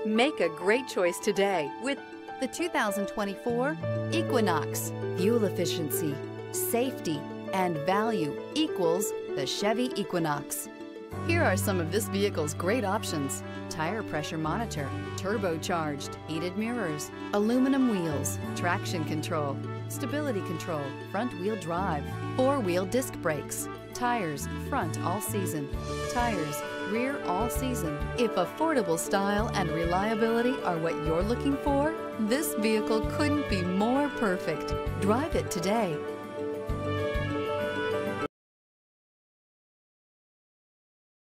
Make a great choice today with the 2024 Equinox. Fuel efficiency, safety, and value equals the Chevy Equinox. Here are some of this vehicle's great options: tire pressure monitor, turbocharged, heated mirrors, aluminum wheels, traction control, stability control, front wheel drive, four-wheel disc brakes, tires front all season, tires rear all season. If affordable style and reliability are what you're looking for, this vehicle couldn't be more perfect. Drive it today.